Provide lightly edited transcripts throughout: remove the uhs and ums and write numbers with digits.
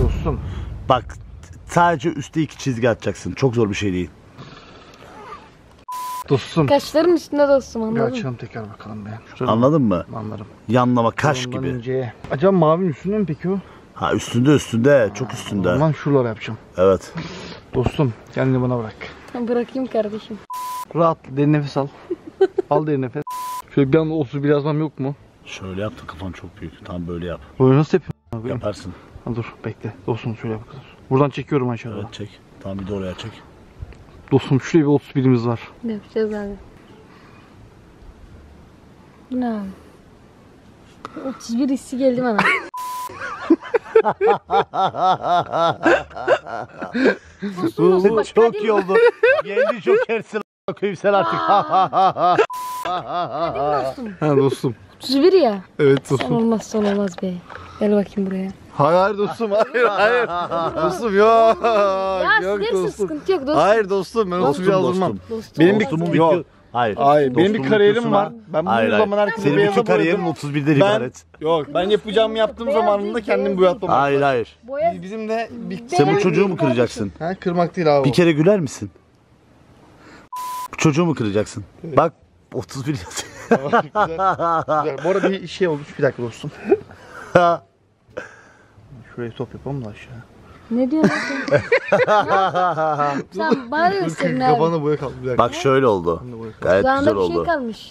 Dostum. Bak sadece üstte 2 çizgi atacaksın. Çok zor bir şey değil. Dostum. Kaşların üstünde dostum, Bir anladın mı? açalım tekrar bakalım be. Şöyle Anladın mı? anlarım. Yanlama kaş Ondan gibi. Önce. Acaba mavinin üstünde mi peki o? Ha üstünde çok üstünde. O zaman şuraları yapacağım. Evet. Dostum kendini bana bırak. Bırakayım kardeşim. Rahat derin nefes al. Al derin nefes. Şöyle bir anda 31 yazmam yok mu? Şöyle yap da kafan çok büyük. Tam böyle yap. Böyle nasıl yapıyorsun? Yaparsın. Ha, dur bekle. Dostum şöyle bakalım. Buradan çekiyorum aşağıda. Evet çek. Tamam bir de oraya çek. Dostum şuraya bir 31'imiz var. Ne yapacağız abi? Bu ne abi? 31 hissi geldi bana. Bu çok iyi oldu. Geldi Joker'sin koyayım sen artık. Kadim dostum. Ha dostum. 31 ya. Evet Son dostum. olmaz be. Gel bakayım buraya. Hayır dostum hayır. Dostum yok. Ya Yok silersin, dostum. sıkıntı yok dostum. Hayır dostum ben 31 yazdırmam. Dostum Benim bir- olmaz Dostumun ya. video. Hayır. Hayır benim bir Dostumun kariyerim videosuna- var. Ben Hayır, bu zaman herkese senin beyaza bütün kariyerin boyadım. 31'den Ben ibaret. yok ben yapacağımı yaptığım Beyaz zamanında değil, kendim beyaz bu yapmam. Hayır. Boya Bizim de bir... Sen bu Beyaz çocuğu mu değil kıracaksın? Ha, kırmak değil abi. Bir kere güler misin? Bu çocuğu mu kıracaksın? Bak 31 yazıyor. Güzel, güzel. Bu arada bir şey olmuş bir dakika dostum. Şuraya top yapalım da aşağı. Ne diyorsun sen? Sen bana da gösterin abi. Kafana boya kaldı bir dakika. Bak şöyle oldu. Kafana boya kaldı. Gayet güzel Dudağında bir şey oldu. kalmış.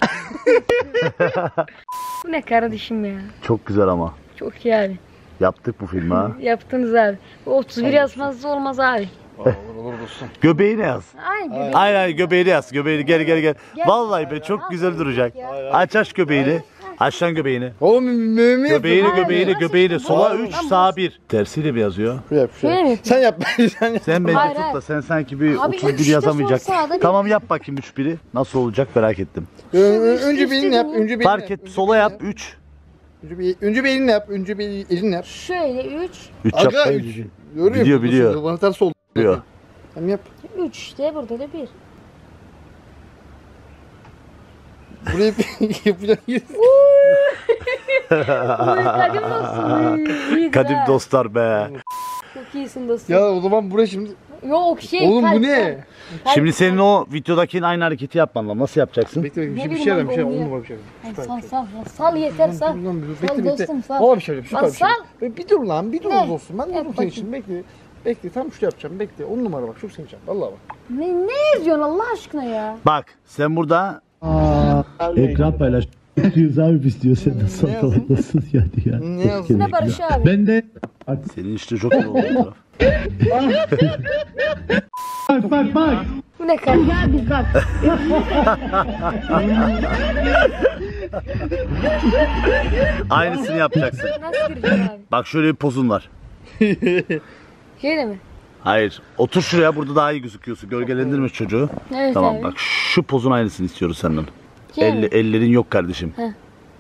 Bu ne kardeşim ya. Çok güzel ama. Çok iyi abi. Yaptık bu filmi ha. Yaptınız abi. Bu 31 yazmazsa olmaz abi. Olur dostum. Göbeğini yaz. Ay göbeğim. Aynen göbeğini yaz. Göbeğini gel. Vallahi be çok güzel duracak. Aç göbeğini. Aç lan göbeğini. Oğlum meme Göbeğini. Sola 3 sağa 1. Tersiyle mi yazıyor? Şöyle mi? Sen yap sen yap. Sen bence Hayır, tut da hayır. sen sanki bir Abi, 31 üçte yazamayacak. sol sağda bir- Tamam yap bakayım 3-1'i. Nasıl olacak merak ettim. Önce bir elini yap. Önce bir Fark et sola yap 3. Önce bir elini yap. Önce bir elini yap. Şöyle 3. 3 Aga, yap. üç. Görüyor Biliyor, musun? biliyor. Bana ters oldu. Biliyor. Sen yap. 3 işte burada da 1. Burayı yapacaksın. Kadim dostum. İyidir Kadim ha. dostlar be. Çok iyisin dostum. Ya o zaman buraya şimdi. Yok şey Oğlum kalp, bu ne? kalp. Şimdi senin o videodakinin aynı hareketi yapman lazım. Nasıl yapacaksın? Bekle Ne bir bileyim şey ben, bir şey olmuyor. olmuyor bir şey. Ay, sal ya. Sal yeter sal. Bekle dostum, sal. Valla bir şey süper bir şey. Sal. Bir dur lan bir dur Ne? dostum. Ben Yap durdum senin bakayım. için bekle. Bekle tam şunu yapacağım bekle. 10 numara bak çok seveceğim. Valla bak. Ne yazıyorsun Allah aşkına ya? Bak sen burada ekran paylaş. abi istiyor sen nasıl Ne yazdın? nasıl yani ya. Ne yazdın? Ne Barış abi? Ben de senin işte çok iyi oldu. Bak. Bu ne kalp? Ya bir kalp. Aynısını yapacaksın. Nasıl gireceğim abi? Bak şöyle bir pozun var. Şöyle mi? Hayır. Otur şuraya burada daha iyi gözüküyorsun. Gölgelendirme çocuğu. Evet Tamam abi. bak şu pozun aynısını istiyoruz senden. Şey mi? Ellerin yok kardeşim. He.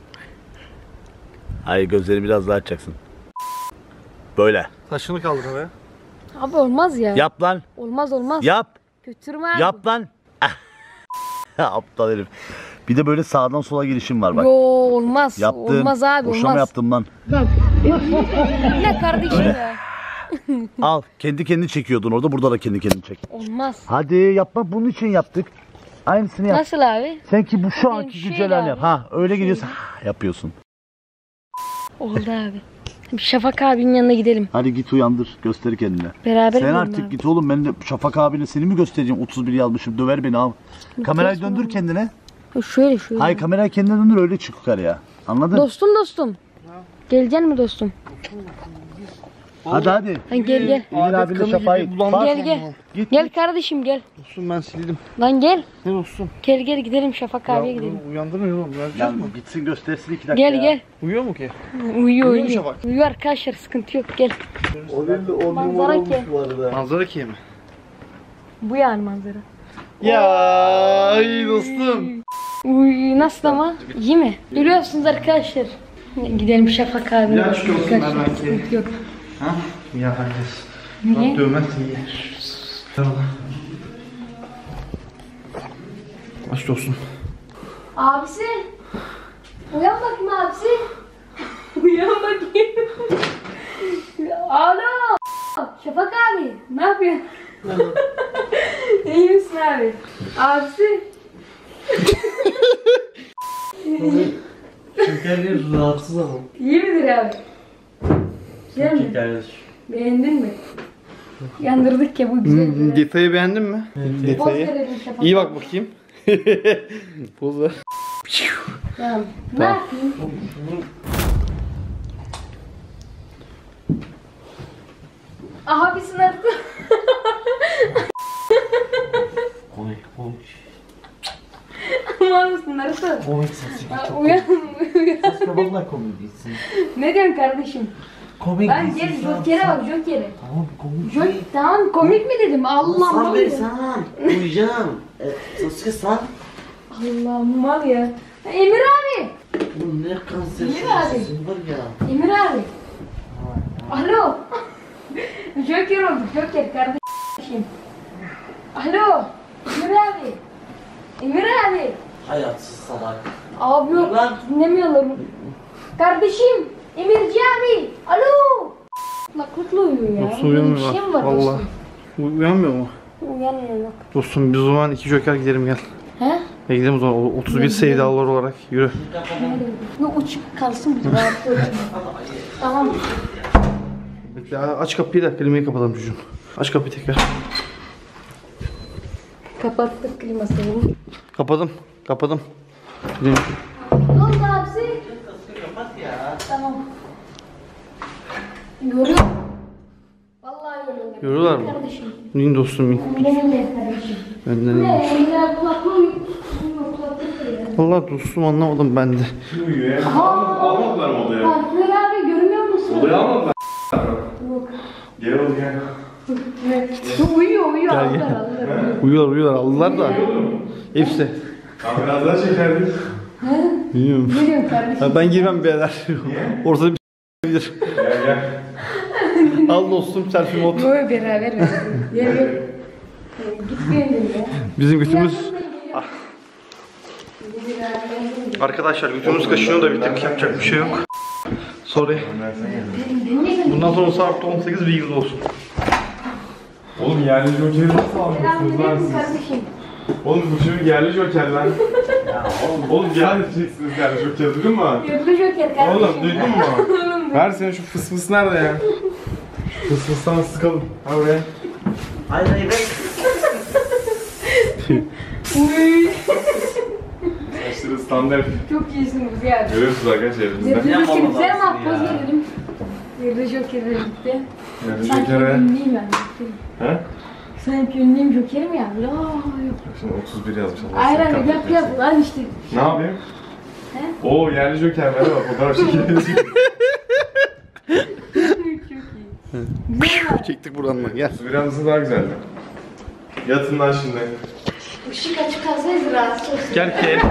Hayır gözlerini biraz daha açacaksın. Böyle. Saçını kaldır be. Abi olmaz ya. Yap lan. Olmaz. Yap. Götürme abi. Yap lan. Aptal herif. Bir de böyle sağdan sola girişim var bak. Yo olmaz. Yaptım. Olmaz abi Boşuna mı olmaz. yaptım lan? Ne kardeşim ya? Al. Kendi kendini çekiyordun orada. Burada da kendi kendini çek. Olmaz. Hadi yapma. Bunun için yaptık. Aynısını yap. Nasıl abi? Sen ki bu şu anki Şöyle güncel halini yap. abi. Ha öyle gidiyorsun. Yapıyorsun. Oldu abi. Bir Şafak abinin yanına gidelim. Hadi git uyandır. Göster kendine. Beraber Sen gidelim artık abi. git oğlum. Ben de Şafak abine seni mi göstereceğim? 31 yazmışım. Döver beni abi. Kamerayı döndür kendine. Şöyle. Hayır kamerayı kendine döndür öyle çık yukarıya. Anladın? Dostum. Geleceksin mi dostum? Hadi. Lan gel. Emir abiyle Şafak'ı git. Bak. Gel. Git. Gel kardeşim gel. Dostum ben sildim. Lan gel. Ne dostum? Gel gidelim Şafak abiye gidelim. Uyandırmıyor oğlum. Uyandıracak Lan mı? gitsin göstersin 2 dakika Gel. Uyuyor mu ki? Uyuyor. Şafak? Uyuyor arkadaşlar sıkıntı yok gel. Manzara ki. Manzara ki mi? Bu yani manzara. Ya iyi dostum. Uy nasıl ama? İyi mi? Görüyorsunuz arkadaşlar. Gidelim Şafak abi. Ya aşk olsun ben belki. Sıkıntı yok. Ha? Ya herkes. Niye? Dövmezsin iyi. Tamam. Aşk olsun. Abisi. Uyan bakayım abisi. Uyan bakayım. Alo. yapıyorsun? İyi misin abi? Abisi. Şekerli rahatsız ama. İyi midir abi? Güzel mi? Kardeşim. Beğendin mi? Yandırdık ya bu güzel. Detayı beğendin mi? Poz verelim şafak. İyi bak bakayım. Poz ver. Tamam. Ne yapayım? Aha bir sınırdı. Komik. Aman sınırdı. Komik sesi. Uyan. Ses vallahi komik değilsin. Ne diyorsun kardeşim? Komik Ben değilsin. gel Joker'e bak Joker'e. Tamam komik. Tamam komik mi dedim? Allah Sen mal beni ya. sen. Uyuyacağım. Sasuke sen. Allah mal ya. Emir abi. Bu ne kanser Niye abi? sesin var ya. Emir abi. Alo. Joker oldu. Joker kardeşim. Alo. Emir abi. Emir abi. Hayatsız salak. Abi yok. Lan. Dinlemiyorlar. Kardeşim. Emirci abi. Alo. Kulaklıkla uyuyor ya. Dostum uyanmıyor Bir şey mi bak. var Valla. dostum? Uyanmıyor mu? Uyanmıyor yok. Dostum biz o zaman 2 Joker gidelim gel. He? Ya gidelim o zaman 31 sevdalar olarak yürü. Yok uçuk kalsın bir rahat olsun. Tamam. Bekle aç kapıyı da klimayı kapatalım çocuğum. Aç kapıyı tekrar. Kapattık klimasını. Kapadım. Ne oldu abisi? Kapat ya. Tamam. Yoruyor. Vallahi yoruyor. Yoruyorlar mı? Kardeşim. İn dostum in. Benim de kardeşim. Benden in. Ne? Emre kulaklığı uyuyor. Kulaklığı ya. Allah dostum anlamadım ben de. Uyuyor. Almadılar mı odaya? Partner abi görmüyor musun? Odaya almadılar. Yok. Gel oğlum gel. Evet. Uyuyor. Aldılar. Uyuyorlar aldılar da. Hepsi. Abi biraz daha çekerdik. Bilmiyorum. Ne diyorsun kardeşim? Ya ben girmem birader. Ortada bir bilir. Gel. Al dostum selfie mod. Yok beraber. Gel. Git beğendim ya. Bizim götümüz... Arkadaşlar götümüz kaşınıyor da bir tık yapacak bir şey yok. Sorry. Bundan sonra saat 18 bilginiz olsun. Oğlum yerli jokeri nasıl alıyorsunuz lan siz? Kardeşim. Oğlum bu şimdi yerli joker lan. Oğlum gel diyeceksiniz yerli joker duydun mu? Yurtlu Joker kardeşim. Oğlum duydun mu? Ver senin şu fıs nerede ya? Fıstan sıkalım. Ha buraya. Hayır ben. Uy. Saçları standart. Çok iyisiniz ya. Görüyorsunuz arkadaşlar elimizde. Yurtlu Joker Yapamam güzel ama lazım poz ya. verelim. Yurtlu Joker'e birlikte. Yerli Sanki jokere. ünlüyüm yani. He? Sanki ünlüyüm Joker'im ya. Aa, yok. Şimdi 31 yazmış Allah Aynen seni yap kahretmesin. lan işte. Ne yapayım? He? Oo yerli joker merhaba fotoğraf çekelim. Çok iyi. Güzel var. Çektik buradan bak gel. Biraz daha güzeldi. Yatın lan şimdi. Işık açık kalsaydı rahatsız olsun. Gel ki.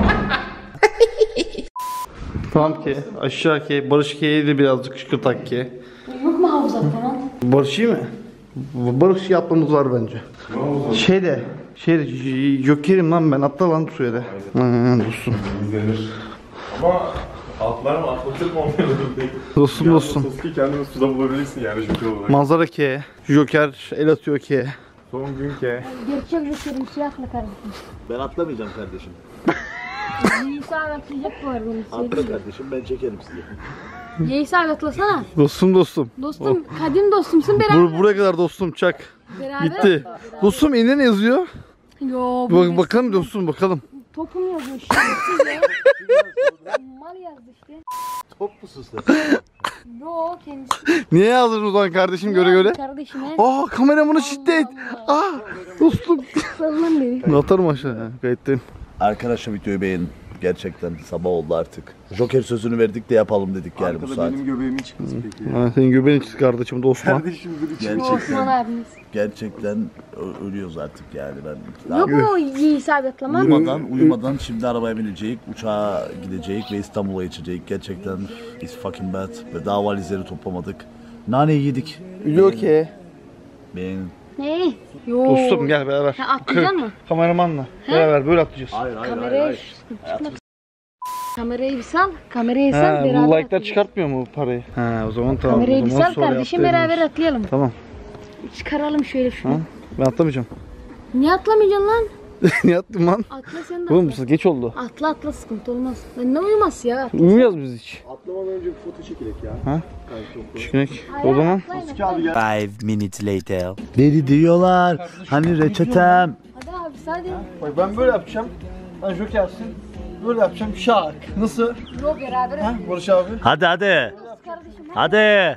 Tamam ki. Aşağı ki. Barış K'ye de birazcık şıkırtak ki. Yok mu havuzat falan? Barış iyi mi? Barış yapmamız var bence. Ne oldu? Şeyde Joker'im lan ben atla lan suya da. Dostum. İzlenir. Ama atlar mı atlatır mı onları değil. Dostum. Sasuke kendini suda bulabilirsin yani joker olarak. Manzara ki. Joker el atıyor ki. Son gün ki. Gerçek Joker'im siyahla kardeşim. Ben atlamayacağım kardeşim. Yeğisi abi atlayacak bu arada onu Atla söyleyeyim. kardeşim ben çekerim sizi. Yeğisi abi atlasana. Dostum. Dostum, kadim dostumsun beraber. Buraya kadar dostum çak. Beraber Bitti. atla. Dostum ne yazıyor? Yo, Bak, bakalım dostum bakalım. Topum yazmış. Şerefsiz ya. Mal yazdı işte. Top musun sen? Yo kendisi. Niye yazdın o zaman kardeşim göre? Kardeşime. Aa kameramını şiddet. Aa dostum. Sallan beni. Atarım aşağı. Kayıttayım. Arkadaşlar videoyu beğenin. Gerçekten sabah oldu artık. Joker sözünü verdik de yapalım dedik yani bu saat. göbeğimin çıkması peki. Ha, senin göbeğin çıktı kardeşim dostum. Osman abimiz. Gerçekten ölüyoruz artık yani ben. Yok mu Yeğisi abi atlama? Uyumadan şimdi arabaya binecek, uçağa gidecek ve İstanbul'a geçecek. Gerçekten it's fucking bad ve daha valizleri toplamadık. Naneyi yedik. Biliyor ki. Beğenin. Ne? Yo. Dostum gel beraber. Ha, atlayacak mı? Kameramanla. Beraber böyle atlayacağız. Hayır Kamerayı Kamerayı bir sal. Kamerayı sal Ha, beraber bu like'lar atlayalım. çıkartmıyor mu bu parayı? Ha o zaman tamam. Kamerayı o bir zaman sal sonra kardeşim atlayabiliriz. beraber atlayalım. Tamam. çıkaralım şöyle şunu. Ha? Ben atlamayacağım. Niye atlamayacaksın lan? Niye attım lan? Atla sen de Oğlum atla. geç oldu. Atla sıkıntı olmaz. Lan ne uyumaz ya? Atla. Uyumayacağız biz hiç. Atlamadan önce bir foto çekilek ya. Ha? Çekinek. O zaman Abi gel. 5 minutes later. Deli diyorlar. Hani reçetem. Hadi abi hadi. bak ben böyle yapacağım. Ben Joker'sin. Böyle yapacağım. Şak. Nasıl? Yok beraber. Ha Barış abi. Hadi hadi. Kardeşim. Hadi.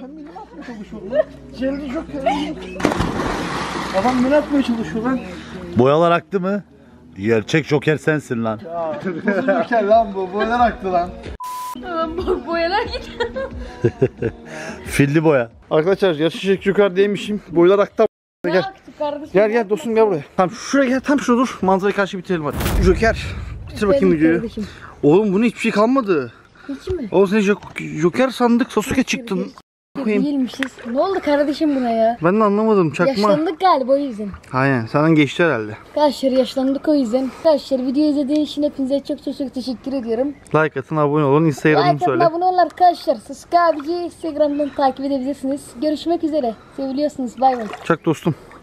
Jerry Joker. Adam ne yapmaya çalışıyor lan? Boyalar aktı mı? Gerçek Joker sensin lan. Nasıl Joker lan bu? Boylar aktı lan. Boyalar git. Filli boya. Arkadaşlar yaşayacak Joker değilmişim. Boylar aktı. Ne Gel. yaptı kardeşim? Gel dostum gel buraya. Tamam şuraya gel tam şurada dur. Manzaraya karşı bitirelim hadi. Joker. Bitir bakayım videoyu. Kardeşim. Oğlum bunun hiçbir şey kalmadı. Hiç mi? Oğlum sen Joker sandık Sasuke çıktın. Koyayım. Değilmişiz. Ne oldu kardeşim buna ya? Ben de anlamadım çakma. Yaşlandık galiba o yüzden. Aynen senden geçti herhalde. Arkadaşlar yaşlandık o yüzden. Arkadaşlar video izlediğiniz için hepinize çok teşekkür ediyorum. Like atın abone olun Instagram'ını Like atın, söyle. abone olun arkadaşlar. Sasuke abici Instagram'dan takip edebilirsiniz. Görüşmek üzere. Seviliyorsunuz. Bay bay. Çak dostum.